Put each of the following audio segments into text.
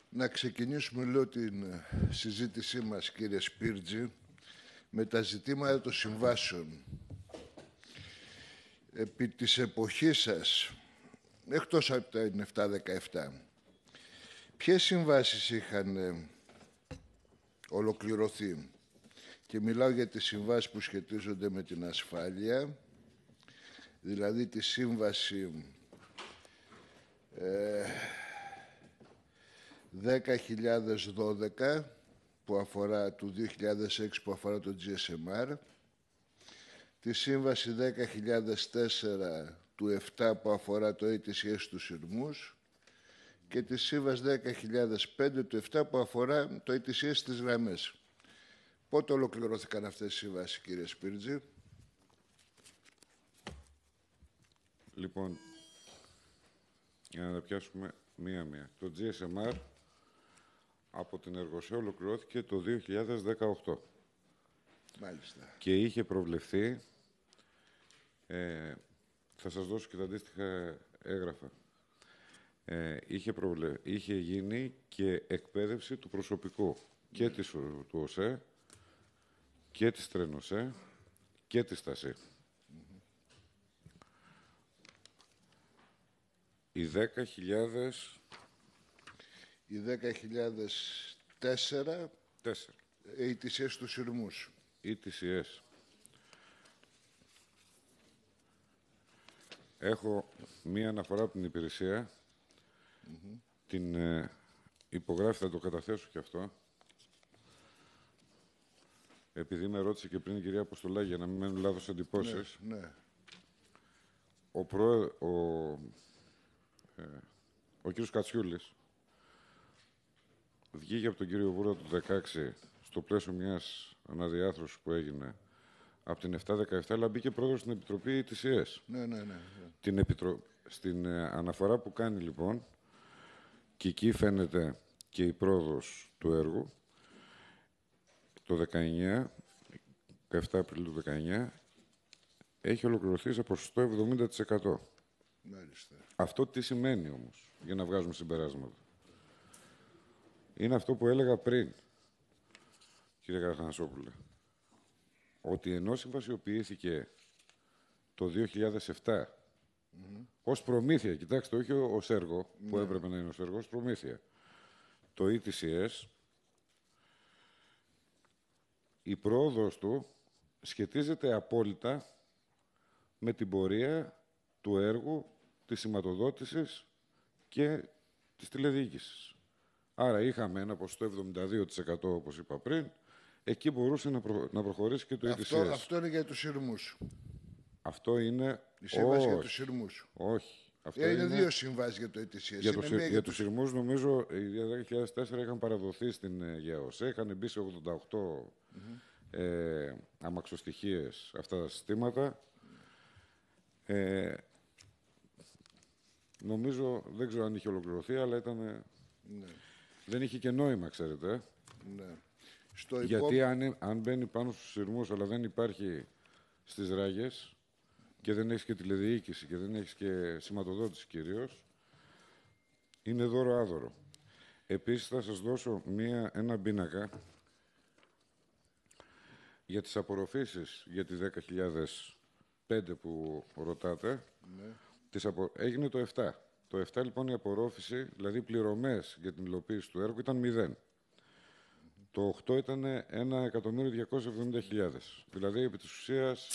Να ξεκινήσουμε, λέω, την συζήτησή μας, κύριε Σπίρτζη, με τα ζητήματα των συμβάσεων. Επί της εποχής σας, εκτός από τα 7-17, ποιες συμβάσεις είχαν ολοκληρωθεί? Και μιλάω για τις συμβάσεις που σχετίζονται με την ασφάλεια, δηλαδή τη σύμβαση 10.012 που αφορά του 2006 που αφορά το GSMR, τη σύμβαση 10.004 του 7 που αφορά το ATCS στους σειρμούς και τη σύμβαση 10.005 του 7 που αφορά το ATCS στις γραμμές. Πότε ολοκληρώθηκαν αυτές οι σύμβασεις, κύριε Σπίρτζη? Λοιπόν, για να τα πιάσουμε μία-μία. Το GSMR από την Εργοσέ ολοκληρώθηκε το 2018. Μάλιστα. Και είχε προβλεφθεί, θα σας δώσω και τα αντίστοιχα έγγραφα, είχε γίνει και εκπαίδευση του προσωπικού και του ΟΣΕ και της Τρένοσέ και της ΤΑΣΥ. Οι 10.000... Οι 10.004 ATCS στους σειρμούς. ETCS. Έχω μία αναφορά από την υπηρεσία. Την υπογράφει, θα το καταθέσω και αυτό. Επειδή με ρώτησε και πριν η κυρία Αποστολάκη για να μην μένουν λάθος εντυπώσεις. Ναι. Ο κύριος Κατσιούλης βγήκε από τον κύριο Βούρα του 16 στο πλαίσιο μιας αναδιάθρωσης που έγινε από την 7-17, αλλά μπήκε πρόεδρος στην Επιτροπή ETCS. Ναι. Στην αναφορά που κάνει, λοιπόν, και εκεί φαίνεται και η πρόοδος του έργου, το 19, 17 Απριλίου του 19, έχει ολοκληρωθεί σε ποσοστό 70%. Μάλιστα. Αυτό τι σημαίνει όμως, για να βγάζουμε συμπεράσματα? Είναι αυτό που έλεγα πριν, κύριε Καραθανασόπουλε, ότι ενώ συμβασιοποιήθηκε το 2007 ως προμήθεια, κοιτάξτε, όχι ως έργο που έπρεπε να είναι ως έργο, ως προμήθεια, το ETCS, η πρόοδος του σχετίζεται απόλυτα με την πορεία του έργου, της σηματοδότησης και της τηλεδιοίκησης. Άρα είχαμε ένα ποσοστό 72%, όπως είπα πριν, εκεί μπορούσε να προχωρήσει και το ETCS. Αυτό είναι για τους σειρμούς. Αυτό είναι... Η σύμβαση για τους σειρμούς. Όχι. Αυτό είναι δύο συμβάσεις για το ETCS. Για τους σειρμούς, νομίζω, οι 2004 είχαν παραδοθεί στην ΓΕΟΣΕ, είχαν μπει σε 88 αμαξοστοιχίες αυτά τα συστήματα. Νομίζω, δεν ξέρω αν είχε ολοκληρωθεί, αλλά ήταν... Ναι. Δεν είχε και νόημα, ξέρετε. Ναι. Γιατί αν μπαίνει πάνω στους σειρμούς, αλλά δεν υπάρχει στις ράγες και δεν έχεις και τηλεδιοίκηση και δεν έχεις και σηματοδότηση κυρίως, είναι δώρο-άδωρο. Επίσης, θα σας δώσω ένα πίνακα για τις απορροφήσεις για τις 10.005 που ρωτάτε. Ναι. Έγινε το 7. Το 7, λοιπόν, η απορρόφηση, δηλαδή πληρωμές για την υλοποίηση του έργου, ήταν 0. Το 8 ήταν 1.270.000. Δηλαδή, επί της ουσίας,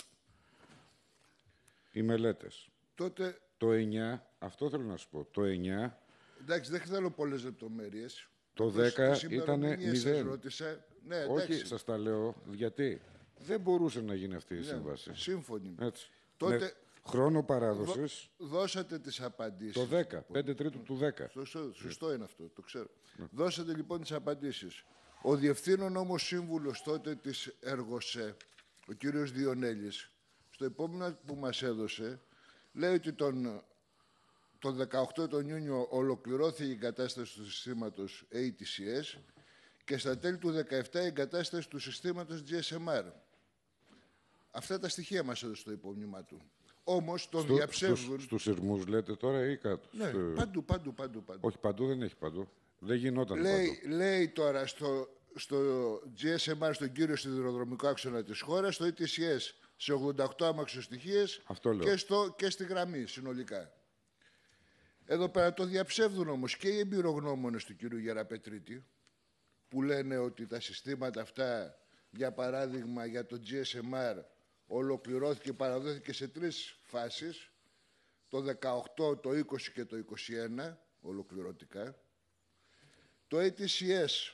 οι μελέτες. Τότε... Το 9, αυτό θέλω να σου πω, το 9... Εντάξει, δεν θέλω πολλές λεπτομέρειες. Το 10 ήταν 0. Ρώτησα. Ναι, όχι, σας τα λέω, γιατί δεν μπορούσε να γίνει αυτή η σύμβαση. Σύμφωνοι. Έτσι. Τότε... Με χρόνο παράδοσης... Δώσατε τις απαντήσεις. Το 10, 5 τρίτου του 10. Σωστό είναι αυτό, το ξέρω. Δώσατε λοιπόν τις απαντήσεις. Ο διευθύνων όμως σύμβουλος τότε της Εργοσέ, ο κύριος Διονέλης, στο επόμενο που μας έδωσε, λέει ότι τον 18 τον Ιούνιο ολοκληρώθηκε η εγκατάσταση του συστήματος ATCS και στα τέλη του 17 η εγκατάσταση του συστήματος GSMR. Αυτά τα στοιχεία μας έδωσε στο υπόμνημα του. όμως τον διαψεύδουν. Στους σειρμούς λέτε τώρα ή κάτω? Ναι, παντού. Όχι, παντού δεν έχει παντού. Δεν γινόταν Λέει τώρα στο GSMR, στον κύριο σιδηροδρομικό άξονα της χώρας, στο ETCS, σε 88 αμαξοστοιχίες και στη γραμμή συνολικά. Εδώ πέρα το διαψεύδουν όμως και οι εμπειρογνώμονες του κύριου Γεραπετρίτη, που λένε ότι τα συστήματα αυτά, για παράδειγμα για το GSMR, ολοκληρώθηκε, παραδόθηκε σε 3 φάσεις, το 18, το 20 και το 21, ολοκληρωτικά. Το ATCS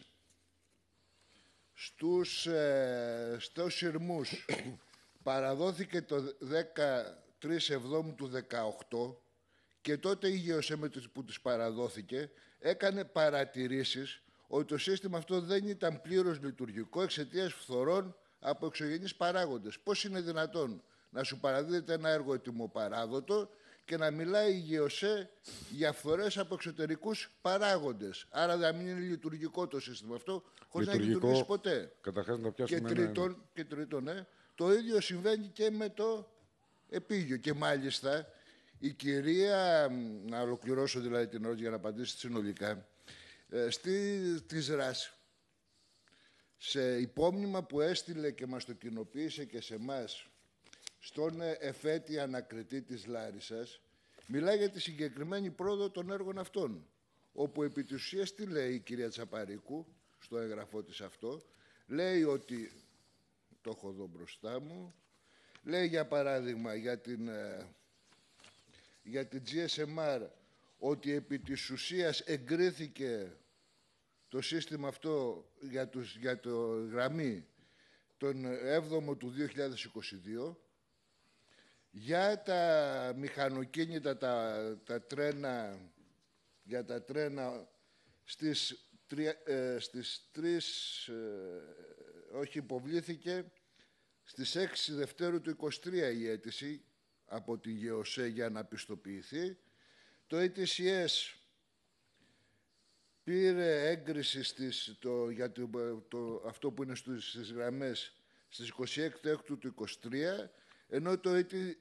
στους σειρμούς παραδόθηκε το 13 Εβδόμου του 18 και τότε η ΓΕΟΣΕ που τους παραδόθηκε έκανε παρατηρήσεις ότι το σύστημα αυτό δεν ήταν πλήρως λειτουργικό εξαιτίας φθορών από εξωγενείς παράγοντες. Πώς είναι δυνατόν να σου παραδίδεται ένα έργο ετοιμοπαράδοτο και να μιλάει η ΓΕΟΣΕ για φθορές από εξωτερικούς παράγοντες? Άρα δεν είναι λειτουργικό το σύστημα αυτό, χωρίς να λειτουργήσει ποτέ. Καταρχάς να πιάσουμε και τρίτον, το ίδιο συμβαίνει και με το επίγειο. Και μάλιστα η κυρία, να ολοκληρώσω δηλαδή την ερώτηση για να απαντήσει συνολικά, της ΡΑΣ, σε υπόμνημα που έστειλε και μας το κοινοποίησε και σε εμάς στον εφέτη ανακριτή της Λάρισσας, μιλάει για τη συγκεκριμένη πρόοδο των έργων αυτών, όπου επί της ουσίας τι λέει η κυρία Τσαπαρίκου στο έγγραφό της αυτό? Λέει ότι, το έχω εδώ μπροστά μου, λέει για παράδειγμα για την GSMR ότι επί της ουσίας εγκρίθηκε το σύστημα αυτό για το γραμμή τον 7ο του 2022, για τα μηχανοκίνητα, τα τρένα, για τα τρένα στις 3, όχι υποβλήθηκε, στις 6 Δευτέρου του 23 η αίτηση από τη ΓΕΟΣΕ για να πιστοποιηθεί. Το ETCS πήρε έγκριση για αυτό που είναι στις γραμμές στις 26 Έκτου του 23, ενώ το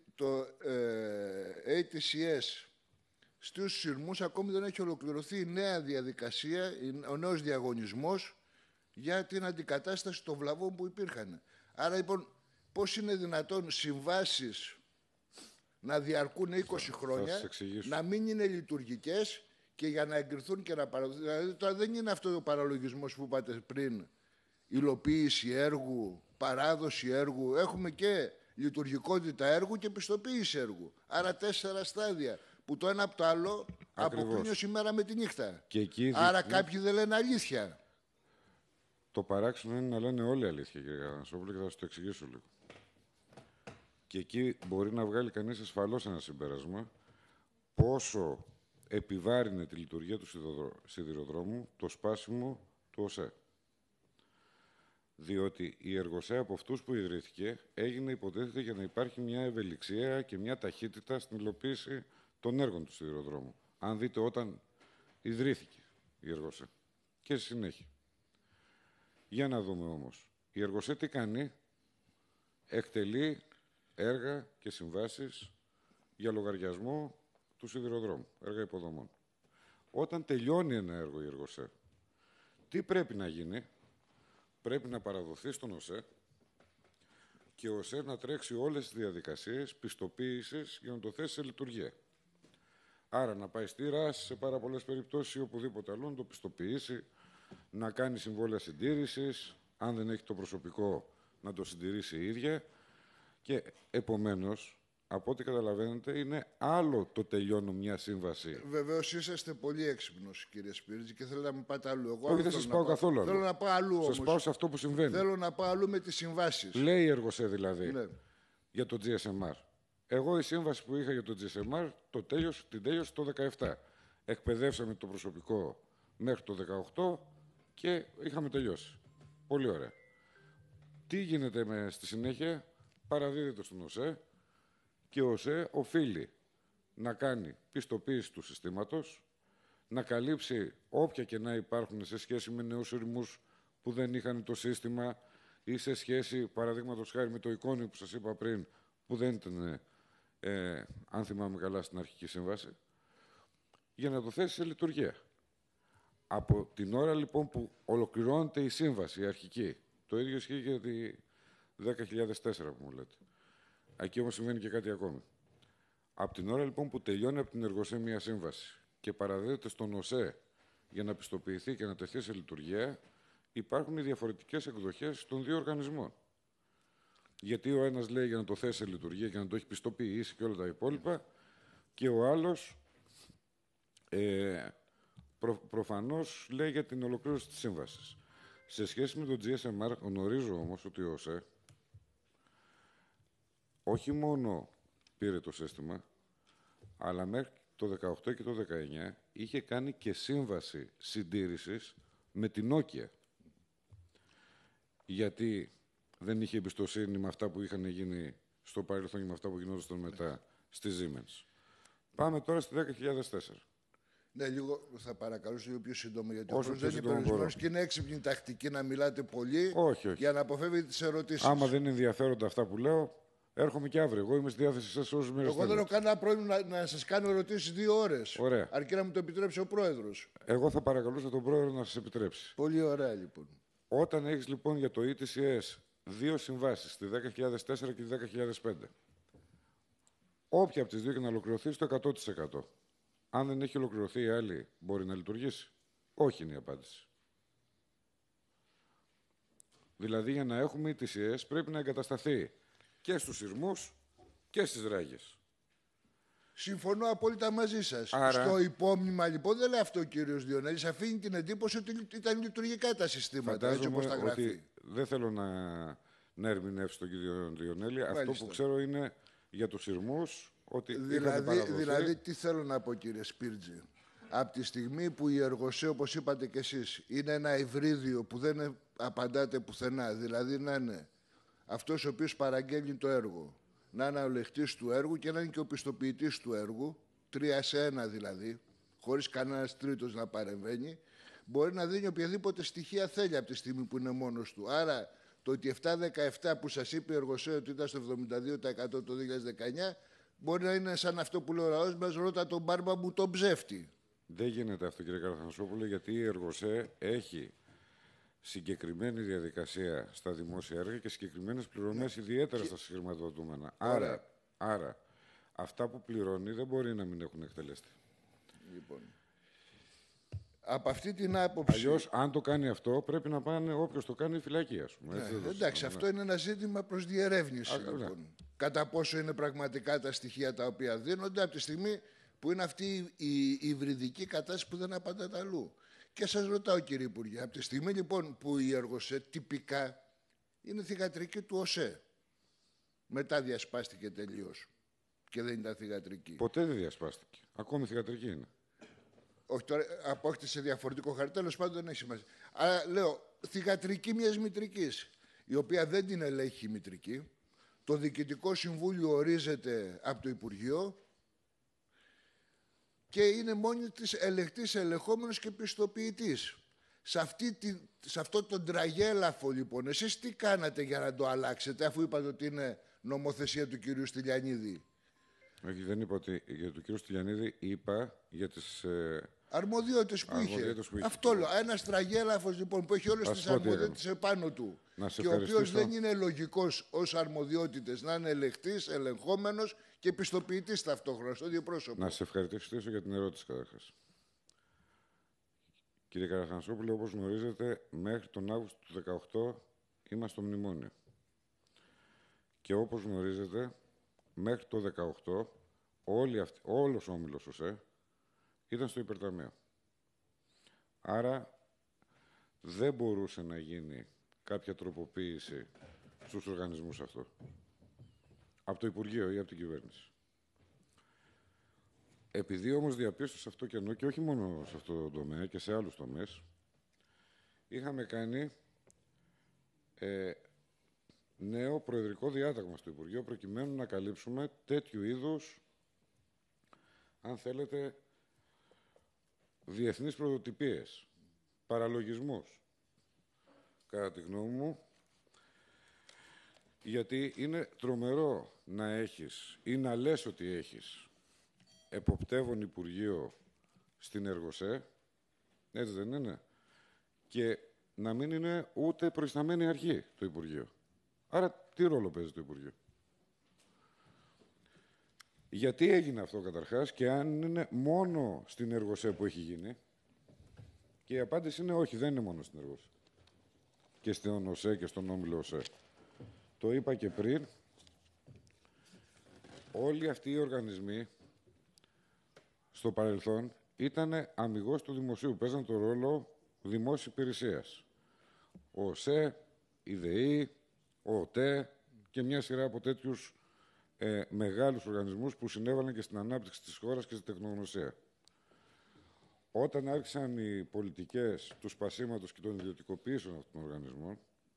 ATCS στους σειρμούς ακόμη δεν έχει ολοκληρωθεί η νέα διαδικασία, ο νέος διαγωνισμός για την αντικατάσταση των βλαβών που υπήρχαν. Άρα λοιπόν πώς είναι δυνατόν συμβάσεις να διαρκούν 20 χρόνια, να μην είναι λειτουργικές και για να εγκριθούν και να παραδοθούν? Δηλαδή τώρα δεν είναι αυτό ο παραλογισμός που είπατε πριν, υλοποίηση έργου, παράδοση έργου. Έχουμε και λειτουργικότητα έργου και πιστοποίηση έργου. Άρα 4 στάδια που το ένα από το άλλο αποκλίνει ως ημέρα με τη νύχτα. Άρα κάποιοι δεν λένε αλήθεια. Το παράξενο είναι να λένε όλοι αλήθεια, κύριε Γανασόπουλε, και θα σας το εξηγήσω λίγο. Και εκεί μπορεί να βγάλει κανείς ασφαλώς ένα συμπέρασμα πόσο επιβάρυνε τη λειτουργία του σιδηροδρόμου το σπάσιμο του ΟΣΕ. Διότι η εργοσέ από αυτούς που ιδρύθηκε έγινε, υποτίθεται, για να υπάρχει μια ευελιξία και μια ταχύτητα στην υλοποίηση των έργων του σιδηροδρόμου. Αν δείτε όταν ιδρύθηκε η εργοσέ και στη συνέχεια. Για να δούμε όμως. Η εργοσέ τι κάνει? Εκτελεί έργα και συμβάσεις για λογαριασμό του σιδηροδρόμου, έργα υποδομών. Όταν τελειώνει ένα έργο η εργοσέ, τι πρέπει να γίνει? Πρέπει να παραδοθεί στον ΟΣΕ και ο ΟΣΕ να τρέξει όλες τις διαδικασίες πιστοποίησης για να το θέσει σε λειτουργία. Άρα να πάει στη ΡΑΣ σε πάρα πολλές περιπτώσεις ή οπουδήποτε αλλού να το πιστοποιήσει, να κάνει συμβόλαια συντήρησης, αν δεν έχει το προσωπικό να το συντηρήσει η ίδια και επομένως, από ό,τι καταλαβαίνετε, είναι άλλο το τελειώνω μια σύμβαση. Βεβαίως είσαστε πολύ έξυπνος, κύριε Σπύριτζη, και θέλω να με πάτε αλλού. Εγώ όχι, δεν σας πάω καθόλου αλλού. Θέλω να πάω αλλού όμως. Σας πάω σε αυτό που συμβαίνει. Θέλω να πάω αλλού με τις συμβάσεις. Λέει η εργοσέ δηλαδή, ναι, για το GSMR. Εγώ η σύμβαση που είχα για το GSMR την τέλειωσε το 17. Εκπαιδεύσαμε το προσωπικό μέχρι το 18 και είχαμε τελειώσει. Πολύ ωραία. Τι γίνεται στη συνέχεια? Παραδίδεται στον ΟΣΕ και ο ΟΣΕ οφείλει να κάνει πιστοποίηση του συστήματος, να καλύψει όποια κενά υπάρχουν σε σχέση με νέους ορμούς που δεν είχαν το σύστημα ή σε σχέση, παραδείγματος χάρη, με το εικόνιο που σας είπα πριν, που δεν ήταν αν θυμάμαι καλά στην αρχική σύμβαση, για να το θέσει σε λειτουργία. Από την ώρα λοιπόν που ολοκληρώνεται η σύμβαση, η αρχική, το ίδιο ισχύει για τη 10.004 που μου λέτε. Εκεί όμως σημαίνει και κάτι ακόμη. Από την ώρα λοιπόν που τελειώνει από την ΕΡΓΟΣΕ μια σύμβαση και παραδίδεται στον ΟΣΕ για να πιστοποιηθεί και να τεθεί σε λειτουργία, υπάρχουν οι διαφορετικές εκδοχές των δύο οργανισμών. Γιατί ο ένας λέει για να το θέσει σε λειτουργία και να το έχει πιστοποιήσει και όλα τα υπόλοιπα, και ο άλλος προφανώς λέει για την ολοκλήρωση της σύμβασης. Σε σχέση με το GSMR, γνωρίζω όμως ότι ο ΟΣΕ όχι μόνο πήρε το σύστημα, αλλά μέχρι το 18 και το 19 είχε κάνει και σύμβαση συντήρησης με την Nokia. Γιατί δεν είχε εμπιστοσύνη με αυτά που είχαν γίνει στο παρελθόν και με αυτά που γινόταν μετά στη Siemens. Πάμε τώρα στη 10.004. Ναι, λίγο θα παρακαλούσα λίγο πιο σύντομα, γιατί Όσο ο δεν είναι περιορισμένος και είναι έξυπνη τακτική να μιλάτε πολύ για να αποφεύγετε τις ερωτήσεις. Άμα δεν είναι ενδιαφέροντα αυτά που λέω, έρχομαι και αύριο. Εγώ είμαι στη διάθεσή σας όσους μοιραστείτε. Εγώ δεν έχω κανένα πρόβλημα να σας κάνω ερωτήσεις 2 ώρες. Ωραία. Αρκεί να μου το επιτρέψει ο πρόεδρος. Εγώ θα παρακαλούσα τον πρόεδρο να σας επιτρέψει. Πολύ ωραία λοιπόν. Όταν έχεις λοιπόν για το ETCS 2 συμβάσεις, τη 10.004 και τη 10.005, όποια από τις δύο και να ολοκληρωθεί στο 100%. Αν δεν έχει ολοκληρωθεί η άλλη, μπορεί να λειτουργήσει. Όχι είναι η απάντηση. Δηλαδή, για να έχουμε ETCS πρέπει να εγκατασταθεί και στους σειρμούς και στις ράγες. Συμφωνώ απόλυτα μαζί σας. Άρα... Στο υπόμνημα λοιπόν δεν λέει αυτό ο κύριος Διονέλης. Αφήνει την εντύπωση ότι ήταν λειτουργικά τα συστήματα. Έτσι όπως τα γράφει. Ότι δεν θέλω να ερμηνεύσω τον κύριο Διονέλη. Αυτό που ξέρω είναι για τους σειρμούς. Ότι δηλαδή, τι θέλω να πω, κύριε Σπίρτζη. Από τη στιγμή που η ΕΡΓΟΣΕ, όπως είπατε κι εσείς, είναι ένα υβρίδιο που δεν απαντάτε πουθενά, δηλαδή να είναι αυτός ο οποίος παραγγέλνει το έργο, να είναι ο λεχτής του έργου και να είναι και ο πιστοποιητής του έργου, 3 σε 1 δηλαδή, χωρίς κανένας τρίτος να παρεμβαίνει, μπορεί να δίνει οποιαδήποτε στοιχεία θέλει από τη στιγμή που είναι μόνος του. Άρα, το ότι 7-17 που σας είπε η ΕΡΓΟΣΕ ότι ήταν στο 72% το 2019, μπορεί να είναι σαν αυτό που λέει ο λαός μας, ρώτα τον μπάρμπα μου τον ψεύτη. Δεν γίνεται αυτό, κύριε Καραθανασόπουλε, γιατί η ΕΡΓΟΣΕ έχει συγκεκριμένη διαδικασία στα δημόσια έργα και συγκεκριμένες πληρωμές, ιδιαίτερα στα συγχρηματοδοτούμενα. Άρα, αυτά που πληρώνει δεν μπορεί να μην έχουν εκτελεστεί. Λοιπόν, από αυτή την άποψη... Αλλιώς, αν το κάνει αυτό, πρέπει να πάνε όποιος το κάνει φυλακή, ας πούμε. Εντάξει, αυτό είναι ένα ζήτημα προς διερεύνηση. Λοιπόν. Κατά πόσο είναι πραγματικά τα στοιχεία τα οποία δίνονται, από τη στιγμή που είναι αυτή η υβριδική κατάσταση που δεν απαντάτε αλλού. Και σας ρωτάω, κύριε Υπουργέ, από τη στιγμή λοιπόν που η ΕΡΓΟΣΕ τυπικά είναι θυγατρική του ΟΣΕ, μετά διασπάστηκε τελείως και δεν ήταν θυγατρική. Ποτέ δεν διασπάστηκε. Ακόμη θυγατρική είναι. Όχι, τώρα απόκτησε διαφορετικό χαρτί, τέλος πάντων δεν έχει σημασία. Άρα λέω, θυγατρική μιας μητρικής, η οποία δεν την ελέγχει η μητρική, το Διοικητικό Συμβούλιο ορίζεται από το Υπουργείο και είναι μόνη της ελεγχτής, ελεγχόμενος και πιστοποιητής. Σε αυτό τον τραγέλαφο λοιπόν, εσείς τι κάνατε για να το αλλάξετε, αφού είπατε ότι είναι νομοθεσία του κυρίου Στυλιανίδη? Όχι, δεν είπα ότι για τον κύριο Στυλιανίδη, είπα για τις αρμοδιότητες που είχε. Αυτό λέω. Ένας τραγέλαφος λοιπόν που έχει όλες τις αρμοδιότητες επάνω του και ο οποίος δεν είναι λογικός ως αρμοδιότητες να είναι ελεγχτής, ελεγχόμενος και πιστοποιητής ταυτόχρονα στο ίδιο πρόσωπο. Να σε ευχαριστήσω για την ερώτηση καταρχάς. Κύριε Καραθανασόπουλε, όπως γνωρίζετε, μέχρι τον Αύγουστο του 2018 είμαστε στο μνημόνιο. Και όπως γνωρίζετε, μέχρι το 2018 όλος ο όμιλος ΟΣΕ ήταν στο υπερταμείο. Άρα δεν μπορούσε να γίνει κάποια τροποποίηση στους οργανισμούς αυτό. Από το Υπουργείο ή από την κυβέρνηση. Επειδή όμως διαπίστωσα αυτό κενό, και όχι μόνο σε αυτό το τομέα και σε άλλους τομείς, είχαμε κάνει νέο προεδρικό διάταγμα στο Υπουργείο προκειμένου να καλύψουμε τέτοιου είδους, αν θέλετε, διεθνείς πρωτοτυπίες, παραλογισμούς. Κατά τη γνώμη μου, Γιατί είναι τρομερό να έχεις ή να λες ότι έχεις εποπτεύον Υπουργείο στην Εργοσέ, έτσι δεν είναι, και να μην είναι ούτε προϊσταμένη αρχή το Υπουργείο. Άρα τι ρόλο παίζει το Υπουργείο? Γιατί έγινε αυτό καταρχάς και αν είναι μόνο στην Εργοσέ που έχει γίνει? Και η απάντηση είναι όχι, δεν είναι μόνο στην Εργοσέ. Και στον ΟΣΕ και στον Όμιλο ΟΣΕ. Το είπα και πριν, όλοι αυτοί οι οργανισμοί στο παρελθόν ήταν αμιγώς του δημοσίου, παίζαν το ρόλο δημόσιας υπηρεσίας. Ο ΟΣΕ, η ΔΕΗ, ο ΟΤΕ και μια σειρά από τέτοιους μεγάλους οργανισμούς που συνέβαλαν και στην ανάπτυξη της χώρας και στη τεχνογνωσία. Όταν άρχισαν οι πολιτικές του σπασίματος και των ιδιωτικοποιήσεων αυτών των οργανισμών,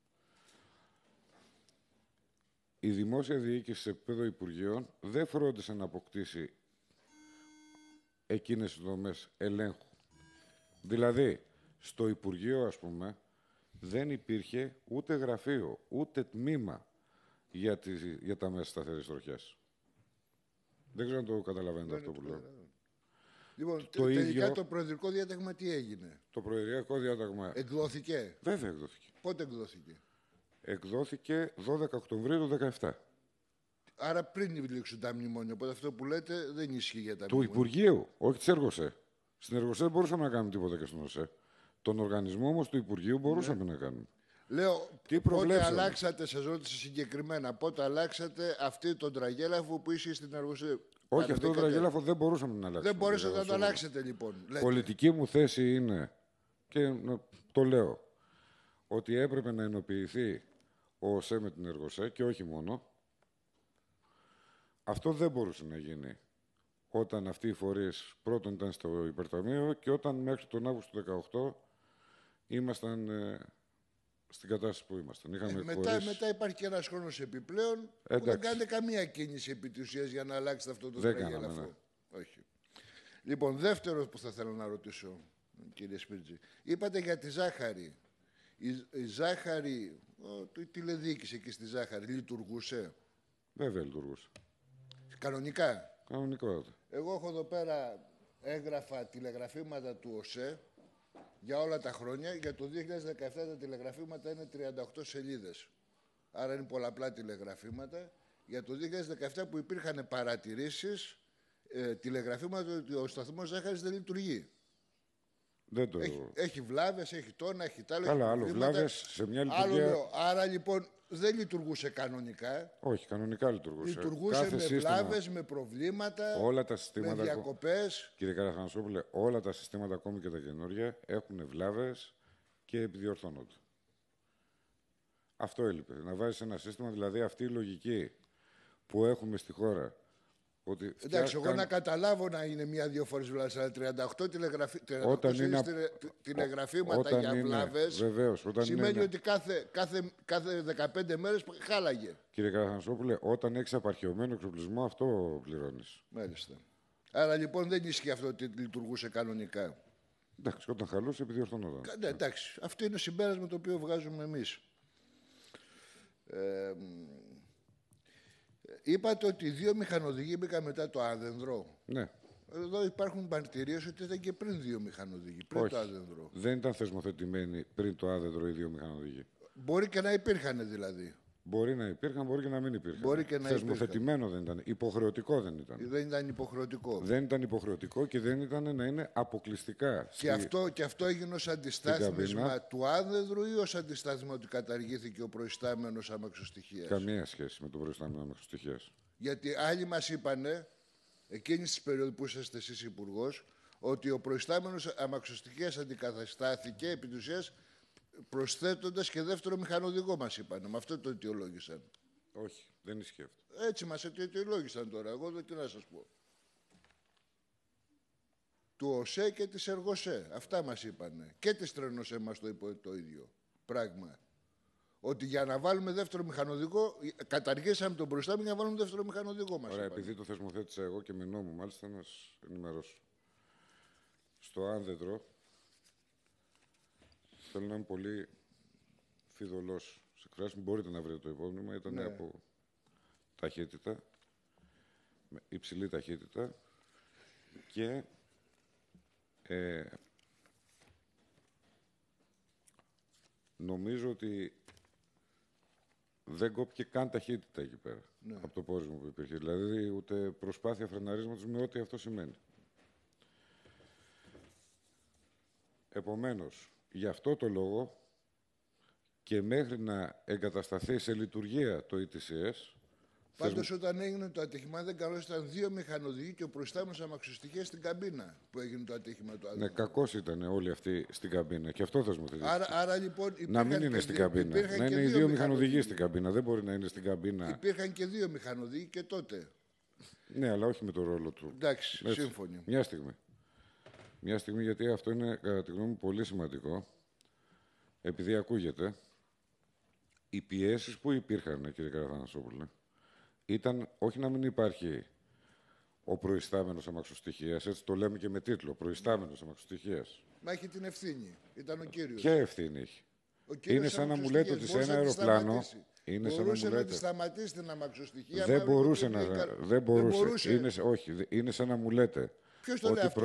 η δημόσια διοίκηση σε επίπεδο Υπουργείων δεν φρόντισε να αποκτήσει εκείνες τις δομές ελέγχου. Δηλαδή, στο Υπουργείο, ας πούμε, δεν υπήρχε ούτε γραφείο, ούτε τμήμα για τα μέσα σταθερής τροχιάς. Δεν ξέρω αν το καταλαβαίνετε αυτό που λέω. Λοιπόν, τελικά το προεδρικό διάταγμα τι έγινε? Το προεδρικό διάταγμα... Εκδόθηκε. Βέβαια εκδόθηκε. Πότε εκδόθηκε? Εκδόθηκε 12 Οκτωβρίου του 2017. Άρα πριν λήξουν τα μνημόνια. Οπότε αυτό που λέτε δεν ισχύει για τα του μνημόνια. Του Υπουργείου, όχι της Εργοσέ. Στην Εργοσέ δεν μπορούσαμε να κάνουμε τίποτα και στον ΟΣΕ. Τον οργανισμό όμως του Υπουργείου μπορούσαμε να κάνουμε. Λέω, τι πότε αλλάξατε, σας ρώτησα συγκεκριμένα, πότε αλλάξατε αυτή τον τραγέλαφο που είσαι στην Εργοσέ? Όχι, αυτό το τραγέλαφο δεν μπορούσαμε να αλλάξουμε. Δεν μπορούσατε να το αλλάξετε λοιπόν. Λέτε. Πολιτική μου θέση είναι, και το λέω, ότι έπρεπε να ενοποιηθεί ο ΟΣΕ με την Εργοσέ και όχι μόνο. Αυτό δεν μπορούσε να γίνει όταν αυτοί οι φορείς πρώτον ήταν στο υπερταμείο και όταν μέχρι τον Αύγουστο του 2018 ήμασταν στην κατάσταση που ήμασταν. Μετά υπάρχει και ένας χρόνος επιπλέον που δεν κάνετε καμία κίνηση επί της ουσίας για να αλλάξετε αυτό το τραγέλαφο. Ναι. Όχι. Λοιπόν, δεύτερο που θα θέλω να ρωτήσω, κύριε Σπίρτζη, είπατε για τη ζάχαρη. Η ζάχαρη, η τηλεδιοίκηση εκεί στη ζάχαρη λειτουργούσε? Βέβαια λειτουργούσε. Κανονικά. Κανονικότητα. Εγώ έχω εδώ πέρα έγγραφα τηλεγραφήματα του ΟΣΕ για όλα τα χρόνια. Για το 2017 τα τηλεγραφήματα είναι 38 σελίδες. Άρα είναι πολλαπλά τηλεγραφήματα. Για το 2017 που υπήρχαν παρατηρήσεις, τηλεγραφήματα ότι ο σταθμός ζάχαρης δεν λειτουργεί. Δεν το... έχει βλάβες, έχει τόνα, έχει τάλο. Καλά, άλλο βλάβες σε μια λειτουργία... Άρα λοιπόν δεν λειτουργούσε κανονικά. Όχι, κανονικά λειτουργούσε. Λειτουργούσε κάθε με σύστημα, βλάβες, με προβλήματα, όλα τα συστήματα, με διακοπές. Κύριε Καραθανασόπουλε, όλα τα συστήματα, ακόμη και τα καινούργια, έχουν βλάβες και επιδιορθώνονται. αυτό έλειπε. Να βάζεις ένα σύστημα, δηλαδή αυτή η λογική που έχουμε στη χώρα. Ότι εντάξει, εγώ να καταλάβω να είναι μία-δύο φορές βλάβες, αλλά 38 τηλεγραφήματα για βλάβες σημαίνει ότι κάθε 15 μέρες χάλαγε. Κύριε Καραθανασόπουλε, όταν έχεις απαρχαιωμένο εξοπλισμό, αυτό πληρώνεις. Μάλιστα. Άρα λοιπόν δεν ισχύει αυτό ότι λειτουργούσε κανονικά. Εντάξει, όταν χαλούσε επιδιορθωνόταν. Ναι, εντάξει. Αυτό είναι το συμπέρασμα το οποίο βγάζουμε εμείς. Είπατε ότι 2 μηχανοδηγοί μπήκαν μετά το Άνδενδρο. Ναι. Εδώ υπάρχουν μαρτυρίες ότι ήταν και πριν 2 μηχανοδηγοί. Πριν το Άνδενδρο. Δεν ήταν θεσμοθετημένοι πριν το Άνδενδρο οι 2 μηχανοδηγοί. Μπορεί και να υπήρχαν δηλαδή. Μπορεί να υπήρχαν, μπορεί και να μην υπήρχαν. Μπορεί και να θεσμοθετημένο δεν ήταν. Υποχρεωτικό δεν ήταν. Δεν ήταν υποχρεωτικό. Δεν ήταν υποχρεωτικό και δεν ήταν να είναι αποκλειστικά. Και αυτό έγινε ως αντιστάθμισμα του Άνδενδρου ή ως αντιστάθμισμα ότι καταργήθηκε ο προϊστάμενος αμαξοστοιχείας? Καμία σχέση με τον προϊστάμενο αμαξοστοιχείας. Γιατί άλλοι μας είπανε, εκείνη τη περίοδο που είσαστε εσείς υπουργός, ότι ο προϊστάμενος αμαξοστοιχείας αντικαταστάθηκε επί της ουσίας προσθέτοντας και δεύτερο μηχανοδηγό, μας είπανε. Με αυτό το αιτιολόγησαν. Όχι, δεν ισχύει αυτό. Έτσι μας αιτιολόγησαν τώρα. Εγώ δεν τι να σας πω. Του ΟΣΕ και της Εργοσέ. Αυτά μας είπανε. Και της Τρενοσέ μας το είπε το ίδιο πράγμα. Ότι για να βάλουμε δεύτερο μηχανοδηγό, καταργήσαμε τον προϊστάμενο για να βάλουμε δεύτερο μηχανοδηγό μας. Ωραία, επειδή το θεσμοθέτησα εγώ και με νόμο, μάλιστα να σας ενημερώσω. Στο Άνδεντρο, θέλω να είμαι πολύ φιδωλός σε εκφράσεις, μπορείτε να βρείτε το υπόμνημα, ήταν από ταχύτητα, με υψηλή ταχύτητα και νομίζω ότι δεν κόπηκε καν ταχύτητα εκεί πέρα, από το πόρισμα που υπήρχε. Δηλαδή, ούτε προσπάθεια φρεναρίσματος με ό,τι αυτό σημαίνει. Επομένως, γι' αυτό το λόγο και μέχρι να εγκατασταθεί σε λειτουργία το ETCS... Πάντως, όταν έγινε το ατύχημα, δεν καλό ήταν 2 μηχανοδηγοί και ο προϊστάμενος αμαξοστοιχεία στην καμπίνα που έγινε το ατύχημα του Ναι, κακώς ήταν όλοι αυτοί στην καμπίνα. Και αυτό θες μου θες. Άρα λοιπόν. Να μην είναι στην καμπίνα. Να είναι οι 2 μηχανοδηγοί στην καμπίνα. Δεν μπορεί να είναι στην καμπίνα. Υπήρχαν και 2 μηχανοδηγοί και τότε. Ναι, αλλά όχι με το ρόλο του. Εντάξει, σύμφωνοι. Μια στιγμή. Μια στιγμή, γιατί αυτό είναι, κατά τη γνώμη μου, πολύ σημαντικό. Επειδή ακούγεται, οι πιέσεις που υπήρχαν, κύριε Καραθανασόπουλε, ήταν όχι να μην υπάρχει ο προϊστάμενος αμαξοστοιχείας, έτσι το λέμε και με τίτλο, προϊστάμενος αμαξοστοιχείας. Μα έχει την ευθύνη. Ήταν ο κύριος. Ποια ευθύνη έχει? Είναι σαν να μου λέτε ότι σε ένα αεροπλάνο... Μπορούσε να τη σταματήσει την αμαξοστοιχεία. Δεν μπορούσε να... Δεν μπορούσε. Είναι σαν να μου λέτε... Ποιος το λέει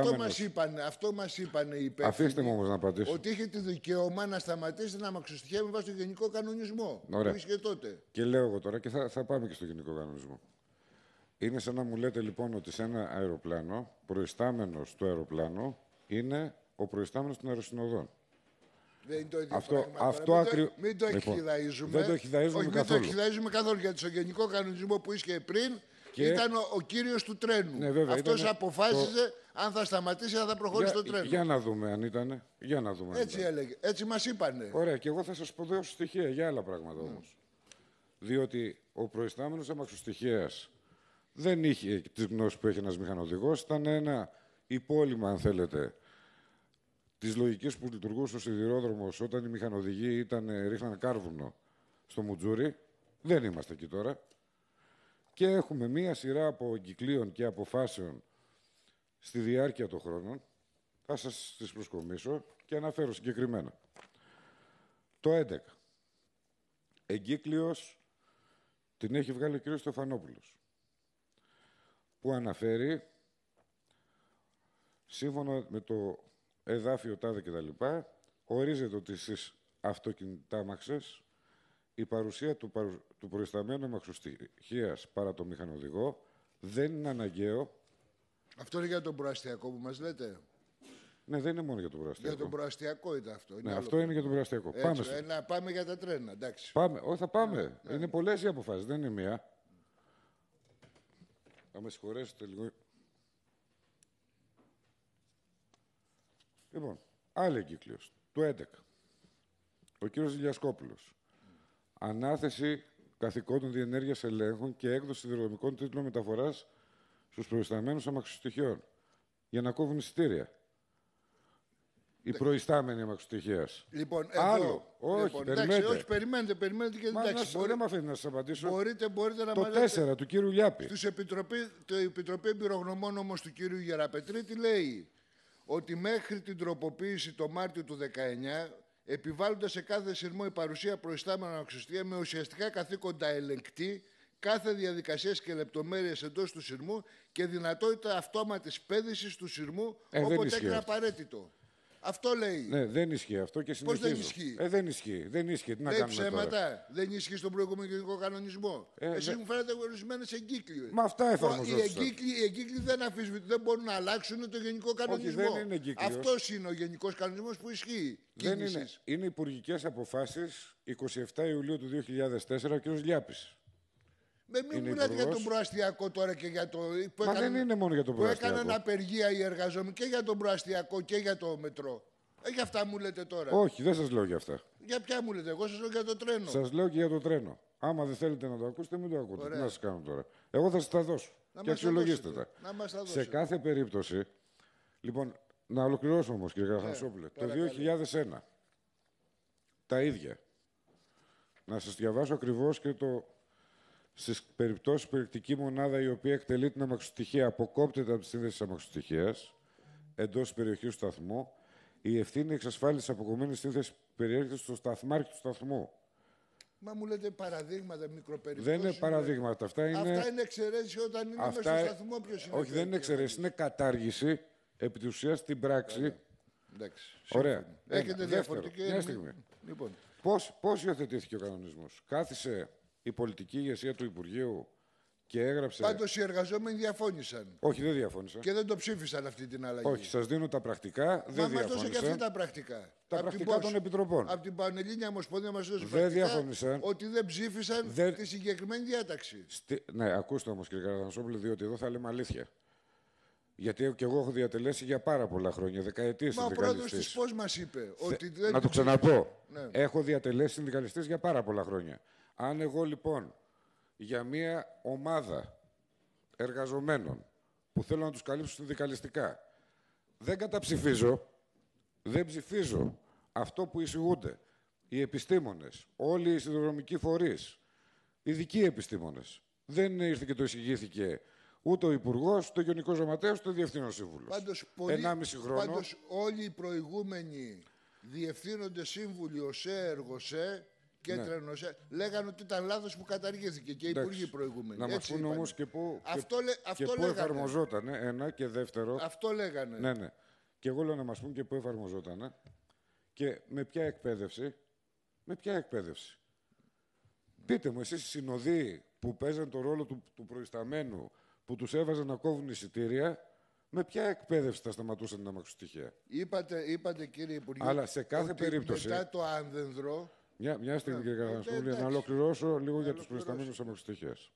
αυτό? Αυτό μας είπανε οι υπεύθυνοι. Αφήστε μου όμως να απαντήσω. Ότι είχε τη δικαίωμα να σταματήσει την αμαξοστοιχεία με βάση το γενικό κανονισμό. Ωραία. Που ίσχυε τότε. Και λέω εγώ τώρα και θα πάμε και στο γενικό κανονισμό. Είναι σαν να μου λέτε λοιπόν ότι σε ένα αεροπλάνο, προϊστάμενος του αεροπλάνου είναι ο προϊστάμενος των αεροσυνοδών. Δεν είναι το ίδιο αυτό πράγμα. Μην το εκχυδαίζουμε. Δεν το εκχυδαίζουμε καθόλου. Δεν το εκχυδαίζουμε καθόλου, γιατί στο γενικό κανονισμό που ίσχυε πριν ήταν ο κύριος του τρένου. Ναι, βέβαια, αυτός αποφάσιζε αν θα σταματήσει, αν θα προχωρήσει το τρένο. Για να δούμε αν ήταν. Για να δούμε. Έτσι έλεγε. Έτσι μας είπανε. Ωραία, και εγώ θα σας δώσω στοιχεία για άλλα πράγματα όμως. Διότι ο προϊστάμενος αμαξοστοιχείας δεν είχε τις γνώσεις που έχει ένας μηχανοδηγός. Ήταν ένα υπόλοιμα, αν θέλετε, της λογικής που λειτουργούσε ο σιδηρόδρομος όταν οι μηχανοδηγοί ρίχνανε κάρβουνο στο μουτζούρι. Δεν είμαστε εκεί τώρα. Και έχουμε μία σειρά από εγκυκλίων και αποφάσεων στη διάρκεια των χρόνων. Θα σας τις προσκομίσω και αναφέρω συγκεκριμένα. Το 11. Εγκύκλιος την έχει βγάλει ο κ. Στεφανόπουλος, που αναφέρει, σύμφωνα με το εδάφιο τάδε κτλ., ορίζεται ότι στις αυτοκινητάμαξες η παρουσία του προϊσταμένου αμαξοστοιχείας παρά το μηχανοδηγό δεν είναι αναγκαίο. Αυτό είναι για τον προαστιακό που μας λέτε? Ναι, δεν είναι μόνο για τον προαστιακό. Για τον προαστιακό ήταν αυτό. Ναι, αυτό είναι για τον προαστιακό. Πάμε για τα τρένα, εντάξει. Όχι, θα πάμε. Είναι πολλές οι αποφάσεις, δεν είναι μία. Θα με συγχωρέσετε λίγο. Λοιπόν, άλλη εγκύκλειος, του 11. Ο κύριος Ηλιασκόπουλος. Ανάθεση καθηκόντων διενέργειας ελέγχων και έκδοση σιδηροδρομικών τίτλων μεταφοράς στους προϊσταμένους αμαξοστοιχείων για να κόβουν εισιτήρια. Οι προϊστάμενοι αμαξοστοιχείας. Λοιπόν, εδώ. Άλλο. Όχι, λοιπόν, περιμένετε. Εντάξει, όχι, περιμένετε και εντάξει. Δεν με αφήνει να σας απαντήσω. Μπορείτε να το 4 του κύριου Λιάπη. Η Επιτροπή Εμπειρογνωμών όμως του κύριου Γεραπετρίτη λέει ότι μέχρι την τροποποίηση το Μάρτιο του 19 επιβάλλονται σε κάθε σειρμό η παρουσία προϊστάμενων αμαξοστοιχείων με ουσιαστικά καθήκοντα ελεγκτή κάθε διαδικασίες και λεπτομέρειες εντός του σειρμού και δυνατότητα αυτόματης πέδησης του σειρμού όποτε είναι απαραίτητο. Αυτό λέει. Ναι, δεν ισχύει αυτό και συνεχίζω. Πώς δεν ισχύει? Δεν ισχύει. Δεν ισχύει. Τι να λέει κάνουμε ψέματα. Τώρα? Δεν ισχύει στον προηγούμενο γενικό κανονισμό. Εσείς μου φαίνεται ορισμένες εγκύκλοι. Μα αυτά εφαρμοζόντουσαν. Οι εγκύκλοι δεν μπορούν να αλλάξουν το γενικό κανονισμό. Όχι, δεν είναι εγκύκλιος. Αυτός είναι ο γενικός κανονισμός που ισχύει. Δεν είναι. Είναι υπουργικές αποφάσεις 27 Ιουλίου του 2004 ο κ. Λιάπης. Μην μιλάτε για τον προαστιακό τώρα και για το. Μα δεν είναι μόνο για τον προαστιακό. Που έκαναν απεργία οι εργαζόμενοι και για τον προαστιακό και για το μετρό. Για αυτά μου λέτε τώρα. Όχι, δεν σας λέω για αυτά. Για ποια μου λέτε? Εγώ σας λέω για το τρένο. Σας λέω και για το τρένο. Άμα δεν θέλετε να το ακούσετε, μην το ακούτε. Ωραία. Τι να σας κάνω τώρα? Εγώ θα σας τα δώσω. Και αξιολογήστε τα. Σε κάθε περίπτωση. Λοιπόν, να ολοκληρώσω όμως, κύριε Καραθανασόπουλε. Το 2001. Τα ίδια. Να σας διαβάσω ακριβώς και το. Στις περιπτώσεις που η ελεκτική μονάδα η οποία εκτελεί την αμαξοστοιχεία αποκόπτεται από τη σύνδεση της αμαξοστοιχείας εντός της περιοχής του σταθμού, η ευθύνη εξασφάλισης αποκομμένης σύνθεσης περιέρχεται στο σταθμάρχη του σταθμού. Μα μου λέτε παραδείγματα, μικροπεριπτώσεις. Δεν είναι παραδείγματα. Αυτά είναι εξαιρέσεις όταν είναι μέσα στο σταθμό. Ποιος είναι? Όχι, δεν είναι εξαιρέσεις. Είναι κατάργηση επί της ουσίας στην πράξη. Εντάξει. Ωραία. Έχετε διαφορετική. Μια στιγμή. Λοιπόν. Πώς υιοθετήθηκε ο κανονισμός? Κάθισε η πολιτική ηγεσία του Υπουργείου και έγραψε. Πάντως οι εργαζόμενοι διαφώνησαν. Όχι, δεν διαφώνησαν. Και δεν το ψήφισαν αυτή την αλλαγή. Όχι, σας δίνω τα πρακτικά. Δεν μας δώσε και διαφώνησαν. αυτή τα πρακτικά. Τα πρακτικά των επιτροπών. Από την Πανελλήνια Ομοσπονδία μας δώσε Δεν πρακτικά διαφώνησαν. ότι δεν ψήφισαν τη συγκεκριμένη διάταξη. Ναι, ακούστε όμως κύριε Καραθανασόπουλε, διότι εδώ θα λέμε αλήθεια. Γιατί και εγώ έχω διατελέσει για πάρα πολλά χρόνια, δεκαετίες συνδικαλιστής. Μα ο πρόεδρος της πώς μας είπε ότι δεν... Να το ξαναπώ. Ναι. Έχω διατελέσει συνδικαλιστής για πάρα πολλά χρόνια. Αν εγώ λοιπόν για μια ομάδα εργαζομένων που θέλω να τους καλύψω συνδικαλιστικά δεν καταψηφίζω, δεν ψηφίζω αυτό που εισηγούνται οι επιστήμονες, όλοι οι σιδηροδρομικοί φορείς, ειδικοί επιστήμονες. Δεν ήρθε και το εισηγήθηκε ούτε ο Υπουργός, ούτε ο Γενικός Γραμματέας, ούτε ο Διευθύνων Σύμβουλος. Πάντως όλοι οι προηγούμενοι διευθύνοντες σύμβουλοι, ΟΣΕ, ΕΡΓΟΣΕ και Τρενοσέ, λέγανε ότι ήταν λάθος που καταργήθηκε και οι υπουργοί προηγούμενοι. Να μας πούνε όμως και πού εφαρμοζόταν, ένα και δεύτερο. Αυτό λέγανε. Ναι. Και εγώ λέω να μας πούν και πού εφαρμοζόταν και με ποια εκπαίδευση. Με ποια εκπαίδευση. Πείτε μου, εσείς οι συνοδοί που παίζαν το ρόλο του προϊσταμένου, που τους έβαζαν να κόβουν εισιτήρια, με ποια εκπαίδευση θα σταματούσαν την αμαξοστοιχεία? Είπατε κύριε Υπουργέ, αλλά σε κάθε ότι περίπτωση. Μετά το άνδενδρο. Μια στιγμή κύριε Καραθανασόπουλε, να ολοκληρώσω λίγο για τους προϊσταμένους αμαξοστοιχείας.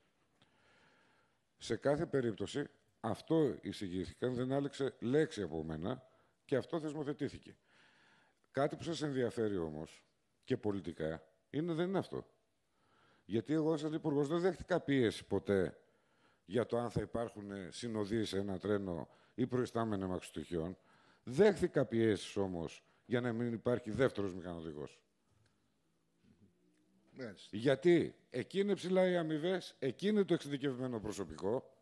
Σε κάθε περίπτωση αυτό εισηγήθηκαν, δεν άλλαξε λέξη από μένα και αυτό θεσμοθετήθηκε. Κάτι που σας ενδιαφέρει όμως και πολιτικά δεν είναι αυτό. Γιατί εγώ σαν υπουργός δεν δέχτηκα πίεση ποτέ για το αν θα υπάρχουν συνοδοί σε ένα τρένο ή προϊστάμενοι αμαξοστοιχειών. Δέχτηκα πιέσεις όμως για να μην υπάρχει δεύτερος μηχανοδηγός. Γιατί εκεί είναι ψηλά οι αμοιβές, εκεί είναι το εξειδικευμένο προσωπικό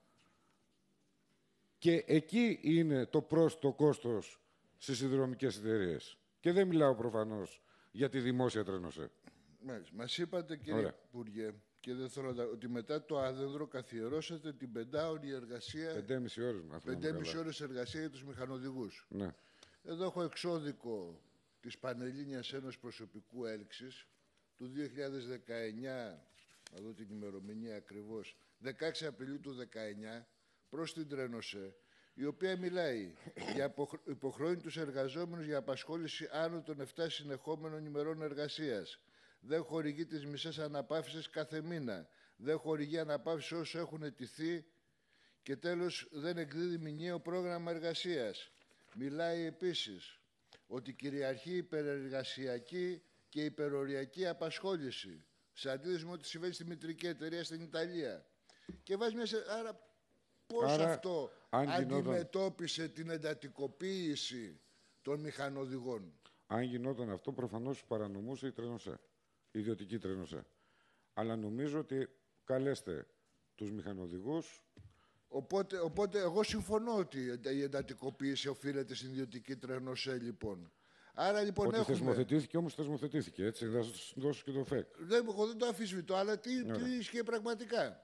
και εκεί είναι το πρόσθετο κόστος στις σιδηροδρομικές εταιρείες. Και δεν μιλάω προφανώς για τη δημόσια τρένοσέ. Μας είπατε κύριε Υπουργέ, και δεν θέλω ότι μετά το άνδενδρο καθιερώσατε την 5ωρη εργασία. 5,5 ώρες. 5,5 ώρες εργασία για τους μηχανοδηγούς. Ναι. Εδώ έχω εξώδικο της Πανελλήνιας Ένωσης Προσωπικού Έλξης του 2019, να δω την ημερομηνία ακριβώς, 16 Απριλίου του 2019, προς την Τρένοσέ, η οποία μιλάει για υποχρεώνει τους εργαζόμενους για απασχόληση άνω των 7 συνεχόμενων ημερών εργασίας. Δεν χορηγεί τις μισές αναπαύσεις κάθε μήνα. Δεν χορηγεί αναπαύσεις όσο έχουν αιτηθεί και τέλος δεν εκδίδει μηνιαίο πρόγραμμα εργασίας. Μιλάει επίσης ότι κυριαρχεί υπερεργασιακή και υπεροριακή απασχόληση, σε αντίθεση με ό,τι συμβαίνει στη μητρική εταιρεία στην Ιταλία. Και βάζει μια... Άρα πώς αυτό αντιμετώπισε την εντατικοποίηση των μηχανοδηγών? Αν γινόταν αυτό, προφανώς παρανομούσε η Τρένοσέ, η ιδιωτική Τρένοσέ. Αλλά νομίζω ότι καλέστε τους μηχανοδηγούς. Οπότε εγώ συμφωνώ ότι η εντατικοποίηση οφείλεται στην ιδιωτική Τρένοσέ, λοιπόν. Άρα λοιπόν ότι θεσμοθετήθηκε, όμως θεσμοθετήθηκε, έτσι. Θα σας δώσω και το ΦΕΚ. Εγώ δεν το αφισβητώ, αλλά τι ισχύει πραγματικά.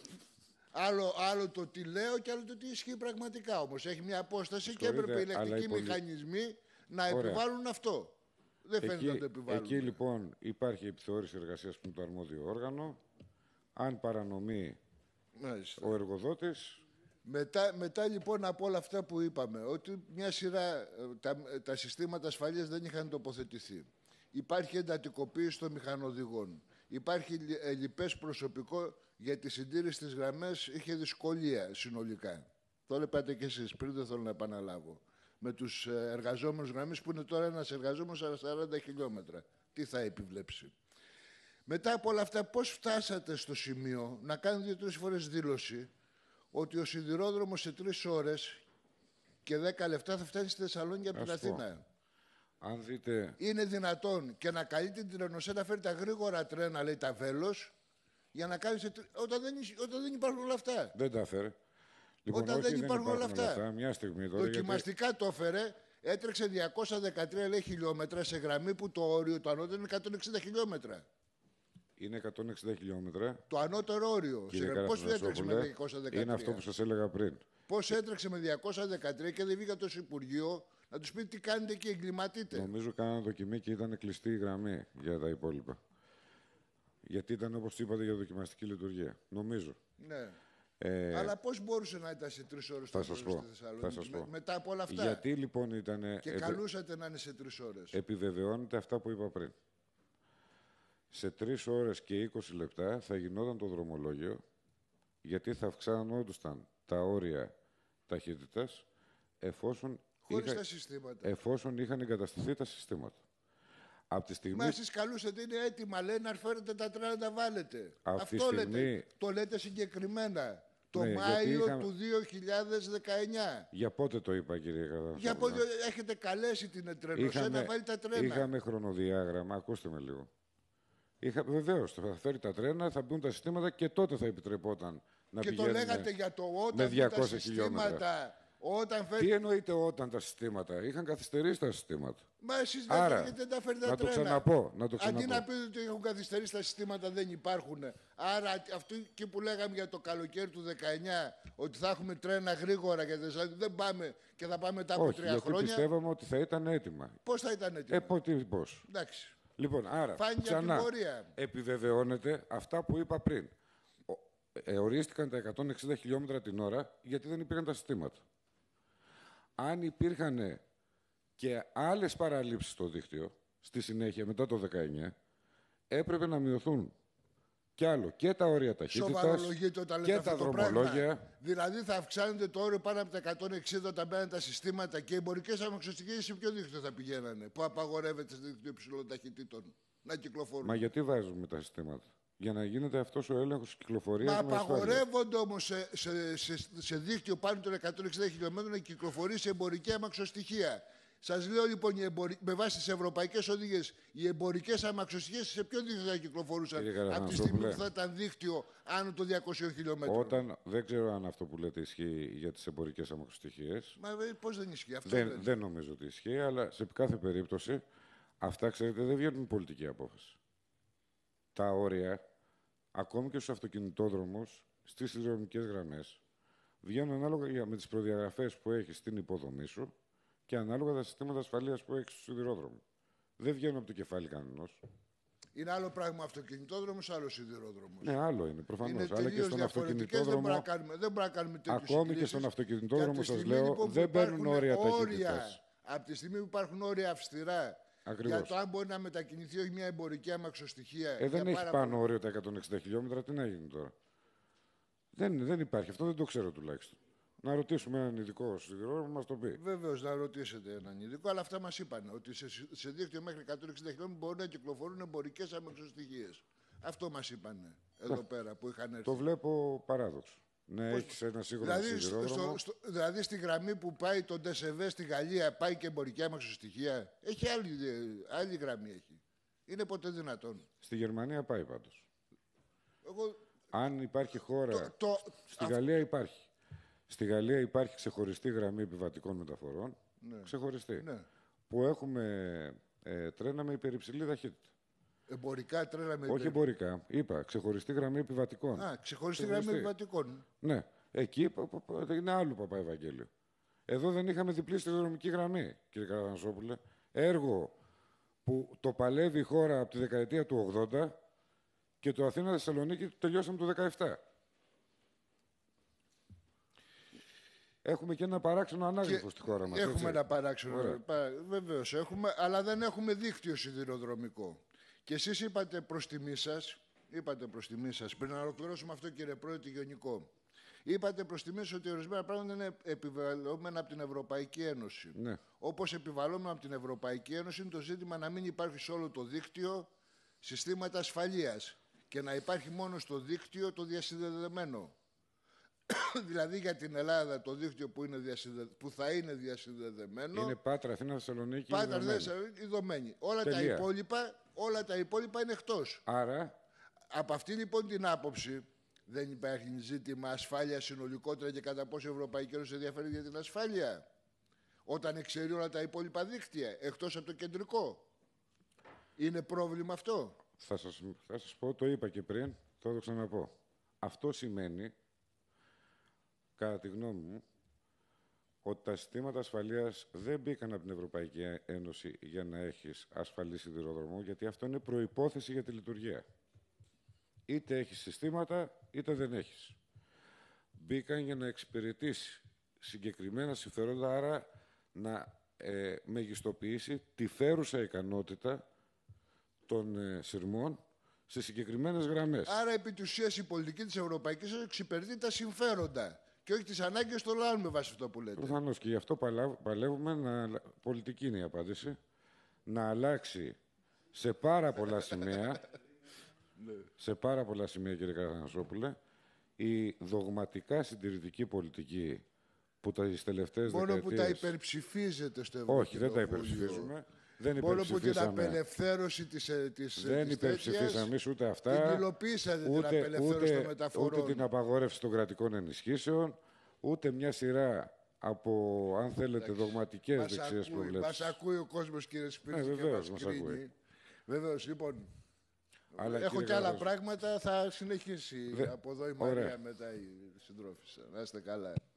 Άλλο το τι λέω και άλλο το τι ισχύει πραγματικά. Όμως έχει μια απόσταση και έπρεπε οι ηλεκτρικοί μηχανισμοί να επιβάλλουν αυτό. Δεν φαίνεται να το επιβάλλουν. Εκεί λοιπόν υπάρχει επιθεώρηση εργασίας που είναι το αρμόδιο όργανο. Αν παρανομεί ο εργοδότης. Μετά λοιπόν από όλα αυτά που είπαμε, ότι μια σειρά τα συστήματα ασφαλείας δεν είχαν τοποθετηθεί. Υπάρχει εντατικοποίηση των μηχανοδηγών. Υπάρχει ελλειπές προσωπικό για τη συντήρηση της γραμμές, είχε δυσκολία συνολικά. Το είπατε και εσείς πριν, δεν θέλω να επαναλάβω. Με τους εργαζόμενους γραμμής που είναι τώρα ένας εργαζόμενος 40 χιλιόμετρα. Τι θα επιβλέψει? Μετά από όλα αυτά, πώς φτάσατε στο σημείο να κάνετε 2-3 φορές δήλωση ότι ο σιδηρόδρομος σε 3 ώρες και 10 λεπτά θα φτάσει στη Θεσσαλονίκη από την Αθήνα? Αν δείτε... Είναι δυνατόν και να καλεί την Τρενοσέ να φέρει τα γρήγορα τρένα, λέει τα Βέλος, για να κάνει όταν δεν υπάρχουν όλα αυτά? Δεν τα φέρει. Λοιπόν, όταν δεν υπάρχουν όλα αυτά. Μια στιγμή τώρα, δοκιμαστικά το έφερε, έτρεξε 213 λέει, χιλιόμετρα σε γραμμή που το όριο, το ανώτερο είναι 160 χιλιόμετρα. είναι 160 χιλιόμετρα. Το ανώτερο όριο. Πώς έτρεξε με 213. Είναι αυτό που σας έλεγα πριν. Πώς έτρεξε με 213 και δεν βγήκα το Υπουργείο να τους πει τι κάνετε και εγκληματείτε. Νομίζω κάνανε δοκιμή και ήταν κλειστή η γραμμή για τα υπόλοιπα. Γιατί ήταν, όπως είπατε, για δοκιμαστική λειτουργία. Νομίζω. Ναι. Αλλά πώς μπορούσε να ήταν σε 3 ώρες θα σας πω. Μετά από όλα αυτά. Γιατί λοιπόν ήταν. Και καλούσατε να είναι σε 3 ώρες. Επιβεβαιώνεται αυτά που είπα πριν. Σε 3 ώρες και 20 λεπτά θα γινόταν το δρομολόγιο, γιατί θα αυξάνονταν τα όρια ταχύτητας εφόσον είχαν εγκαταστηθεί τα συστήματα. Από τη στιγμή... Μα εσείς καλούσατε, είναι έτοιμα, λέει να φέρετε τα τρένα να τα βάλετε. Αυτό στιγμή... λέτε. Το λέτε συγκεκριμένα. Το Μάιο του 2019. Για πότε το είπα, κύριε Καδάφη? Για πότε έχετε καλέσει την Τρένοσέ να βάλει τα τρένα? Είχαμε χρονοδιάγραμμα, ακούστε με λίγο. Βεβαίως, θα φέρει τα τρένα, θα μπουν τα συστήματα και τότε θα επιτρεπόταν να πηγαίνουν. Και το λέγατε για το όταν με 200 τα συστήματα. Τι εννοείται όταν τα συστήματα? Είχαν καθυστερήσει τα συστήματα. Μα εσείς δεν τα φέρετε τα τρένα. Να το ξαναπώ. Αντί να πείτε ότι έχουν καθυστερήσει τα συστήματα, δεν υπάρχουν. Άρα αυτό και που λέγαμε για το καλοκαίρι του 19, ότι θα έχουμε τρένα γρήγορα και δεν πάμε και θα πάμε μετά από 3 χρόνια. Γιατί πιστεύαμε ότι θα ήταν έτοιμα. Πώς θα ήταν έτοιμα? Πώς. Εντάξει. Λοιπόν, άρα ξανά επιβεβαιώνεται αυτά που είπα πριν. Ορίστηκαν τα 160 χιλιόμετρα την ώρα γιατί δεν υπήρχαν τα συστήματα. Αν υπήρχαν και άλλες παραλήψεις στο δίκτυο, στη συνέχεια μετά το 19, έπρεπε να μειωθούν κι άλλο και τα όρια ταχύτητας και τα δρομολόγια. Δηλαδή θα αυξάνεται το όριο πάνω από τα 160 όταν μπαίνουν τα συστήματα και οι εμπορικές αμαξοστοιχίες σε ποιο δίκτυο θα πηγαίνανε, που απαγορεύεται στο δίκτυο υψηλών ταχυτήτων να κυκλοφορούν? Μα γιατί βάζουμε τα συστήματα? Για να γίνεται αυτός ο έλεγχος κυκλοφορίας. Μα απαγορεύονται όμως σε δίκτυο πάνω των 160 χιλιόμετρων να κυκλοφορεί σε εμπορική αμαξοστοιχεία. Σας λέω λοιπόν, με βάση τις ευρωπαϊκές οδηγίες, οι εμπορικές αμαξοστοιχείες σε ποιο δίκτυο θα κυκλοφορούσαν από τη στιγμή που θα ήταν δίκτυο άνω των 200 χιλιόμετρων? Δεν ξέρω αν αυτό που λέτε ισχύει για τις εμπορικές αμαξοστοιχείες. Μα πώς δεν ισχύει αυτό? Δεν νομίζω ότι ισχύει, αλλά σε κάθε περίπτωση αυτά, ξέρετε, δεν βγαίνουν πολιτική απόφαση. Τα όρια, ακόμη και στους αυτοκινητόδρομους, στις σιδηροδρομικές γραμμές, βγαίνουν ανάλογα με τις προδιαγραφές που έχεις στην υποδομή σου και ανάλογα τα συστήματα ασφαλείας που έχεις στο σιδηρόδρομο. Δεν βγαίνουν από το κεφάλι κανενός. Είναι άλλο πράγμα αυτοκινητόδρομος, άλλο σιδηρόδρομος. Ναι, άλλο είναι προφανώς. Είναι τελείως διαφορετικές, δεν μπορούμε να κάνουμε τέτοιες ακόμη και στον αυτοκινητόδρομο, σας λέω, λοιπόν, δεν μπαίνουν όρια ταχύτητας. Από τη στιγμή που υπάρχουν όρια αυστηρά, ακριβώς, για το αν μπορεί να μετακινηθεί όχι μια εμπορική αμαξοστοιχεία. Δεν έχει πάνω όριο τα 160 χιλιόμετρα, τι να γίνει τώρα? Δεν υπάρχει. Αυτό δεν το ξέρω τουλάχιστον. Να ρωτήσουμε έναν ειδικό σιδηρόδρομο να μας το πει. Βεβαίως, να ρωτήσετε έναν ειδικό, αλλά αυτά μας είπαν. Ότι σε δίκτυο μέχρι 160 χιλιόμετρα μπορούν να κυκλοφορούν εμπορικές αμαξοστοιχείες. Αυτό μας είπαν εδώ πέρα που είχαν έρθει. Το βλέπω παράδοξο. Ναι, έχει ένα σύγχρονο σιδηρόδρομο. Δηλαδή στη γραμμή που πάει το ΤΣΒ στη Γαλλία πάει και εμπορική αμαξοστοιχεία. Έχει άλλη γραμμή έχει. Είναι ποτέ δυνατόν? Στη Γερμανία πάει πάντως. Αν υπάρχει χώρα. Στη Γαλλία υπάρχει. Στη Γαλλία υπάρχει ξεχωριστή γραμμή επιβατικών μεταφορών. Ναι. Ξεχωριστή. Ναι. Που έχουμε τρένα με υπερυψηλή ταχύτητα. Εμπορικά τρένα με όχι εμπορικά. Είπα ξεχωριστή γραμμή επιβατικών. Ξεχωριστή γραμμή επιβατικών. Ναι. Εκεί είναι άλλο Παπαευαγγέλιο. Εδώ δεν είχαμε διπλή σιδηροδρομική γραμμή, κύριε Καραθανασόπουλε. Έργο που το παλεύει η χώρα από τη δεκαετία του 80 και το Αθήνα-Θεσσαλονίκη το τελειώσαμε το 17. Έχουμε και ένα παράξενο ανάγλυφο στη χώρα μας. Έχουμε ένα παράξενο. Βεβαίως έχουμε, αλλά δεν έχουμε δίκτυο σιδηροδρομικό. Και εσείς είπατε προς τιμή σας, πριν να ολοκληρώσουμε αυτό, κύριε Πρόεδρε, Γενικό. Είπατε προς τιμή σας ότι ορισμένα πράγματα είναι επιβαλλόμενα από την Ευρωπαϊκή Ένωση. Ναι. Όπως επιβαλλόμενα από την Ευρωπαϊκή Ένωση είναι το ζήτημα να μην υπάρχει σε όλο το δίκτυο συστήματα ασφαλείας και να υπάρχει μόνο στο δίκτυο το διασυνδεδεμένο. Δηλαδή για την Ελλάδα το δίκτυο που θα είναι διασυνδεδεμένο είναι Πάτρα, Αθήνα, Θεσσαλονίκη. Πάτρα, Θεσσαλονίκη, ειδωμένη. Όλα τα υπόλοιπα είναι εκτός. Άρα, από αυτή λοιπόν την άποψη δεν υπάρχει ζήτημα ασφάλεια συνολικότερα και κατά πόσο η Ευρωπαϊκή Ένωση ενδιαφέρει για την ασφάλεια όταν εξαιρεί όλα τα υπόλοιπα δίκτυα εκτός από το κεντρικό? Είναι πρόβλημα αυτό? θα σας πω, το είπα και πριν, θα το ξαναπώ. Αυτό σημαίνει, κατά τη γνώμη μου, ότι τα συστήματα ασφαλείας δεν μπήκαν από την Ευρωπαϊκή Ένωση για να έχεις ασφαλή σιδηροδρόμο, γιατί αυτό είναι προϋπόθεση για τη λειτουργία. Είτε έχεις συστήματα, είτε δεν έχεις. Μπήκαν για να εξυπηρετήσει συγκεκριμένα συμφέροντα, άρα να μεγιστοποιήσει τη φέρουσα ικανότητα των σειρμών σε συγκεκριμένες γραμμές. Άρα, επί της ουσίας, η πολιτική της Ευρωπαϊκής Ένωσης εξυπηρετεί τα συμφέροντα και όχι τις ανάγκες των λαών, με βάση αυτό που λέτε. Προφανώς, και γι' αυτό παλεύουμε, πολιτική είναι η απάντηση, να αλλάξει σε πάρα πολλά σημεία, σε πάρα πολλά σημεία, κύριε Καραθανασόπουλε, η δογματικά συντηρητική πολιτική που τις τελευταίες μόνο δεκαετίες... που τα υπερψηφίζετε στο Ευρωκοινοβούλιο. Όχι, δεν τα υπερψηφίζουμε. Δεν μόνο που την απελευθέρωση της δεν υπερψηφίσαμε ούτε αυτά. Την υλοποίησατε την απελευθέρωση των μεταφορών. Ούτε την απαγόρευση των κρατικών ενισχύσεων, ούτε μια σειρά από, αν θέλετε, δογματικές δεξιές προβλέψεις. Μας ακούει ο κόσμος, κύριε Σπύρη, και μας κρίνει. Βεβαίως, λοιπόν. Αλλά, έχω και άλλα πράγματα, θα συνεχίσει από εδώ η Μαρία μετά η συντρόφισσα. Να είστε καλά.